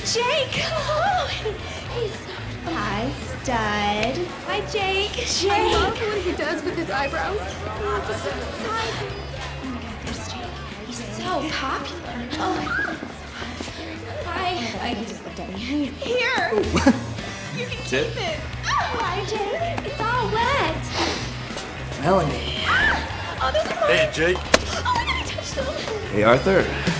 Jake! Oh, he's... Hi, stud. Hi, Jake. Jake! I love what he does with his eyebrows. Oh, this is exciting. Oh my God, there's Jake. He's so popular. Oh. Hi. He just looked at me. Here. You can keep it. Hi, Jake. It's all wet. Melanie. Oh, those are mine. Hey, Jake. Oh my God, I touched them. Hey, Arthur.